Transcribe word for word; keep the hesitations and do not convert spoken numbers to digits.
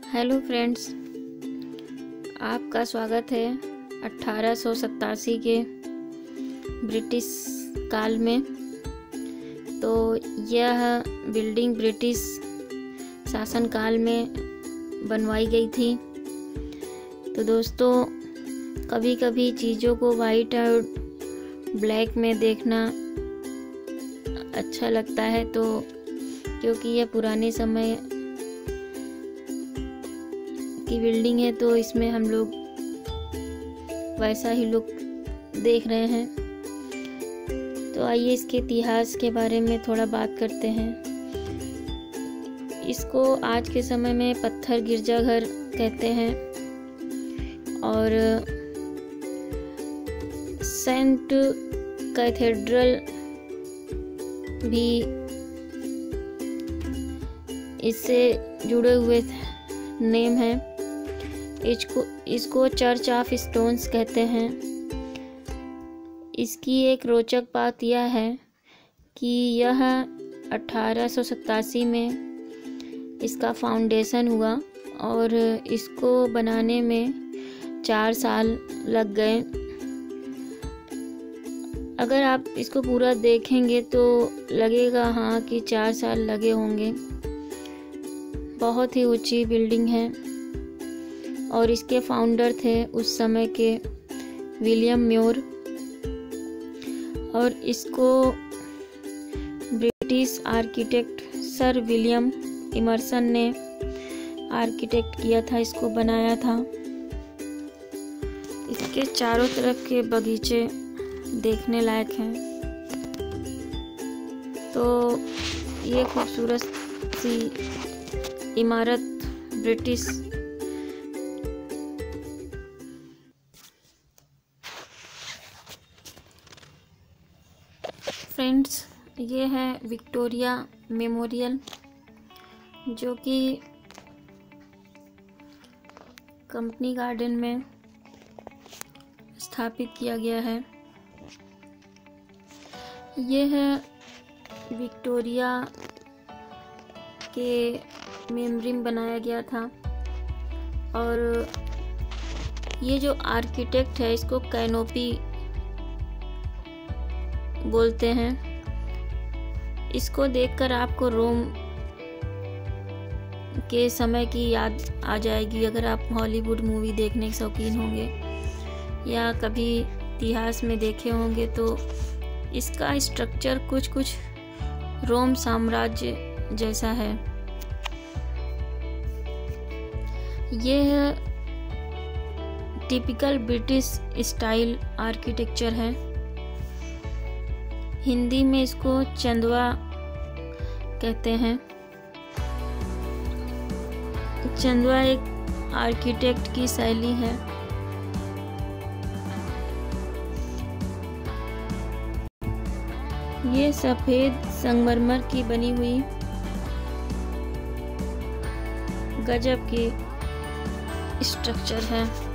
Hello friends, आपका स्वागत है अठारह सौ सतासी के ब्रिटिश काल में। तो यह बिल्डिंग ब्रिटिश शासन काल में बनवाई गई थी। तो दोस्तों, कभी कभी चीज़ों को वाइट और ब्लैक में देखना अच्छा लगता है, तो क्योंकि यह पुराने समय की बिल्डिंग है तो इसमें हम लोग वैसा ही लुक देख रहे हैं। तो आइए इसके इतिहास के बारे में थोड़ा बात करते हैं। इसको आज के समय में पत्थर गिरजा घर कहते हैं और सेंट कैथेड्रल भी इससे जुड़े हुए नेम हैं। इसको इसको चर्च ऑफ स्टोन्स कहते हैं। इसकी एक रोचक बात यह है कि यह अठारह सौ सतासी में इसका फाउंडेशन हुआ और इसको बनाने में चार साल लग गए। अगर आप इसको पूरा देखेंगे तो लगेगा हाँ कि चार साल लगे होंगे। बहुत ही ऊंची बिल्डिंग है और इसके फाउंडर थे उस समय के विलियम म्योर, और इसको British architect sir William Emerson ने आर्किटेक्ट किया था, इसको बनाया था। इसके चारों तरफ के बगीचे देखने लायक हैं। तो ये खूबसूरत सी इमारत ब्रिटिश फ्रेंड्स, ये है विक्टोरिया मेमोरियल, जो कि कंपनी गार्डन में स्थापित किया गया है। ये है विक्टोरिया के मेमोरी में बनाया गया था। और ये जो आर्किटेक्ट है इसको कैनोपी बोलते हैं। इसको देखकर आपको रोम के समय की याद आ जाएगी, अगर आप हॉलीवुड मूवी देखने के शौकीन होंगे या कभी इतिहास में देखे होंगे। तो इसका स्ट्रक्चर कुछ कुछ रोम साम्राज्य जैसा है। यह टिपिकल ब्रिटिश स्टाइल आर्किटेक्चर है। हिंदी में इसको चंदवा कहते हैं। चंदवा एक आर्किटेक्ट की शैली है। ये सफ़ेद संगमरमर की बनी हुई गजब की स्ट्रक्चर है।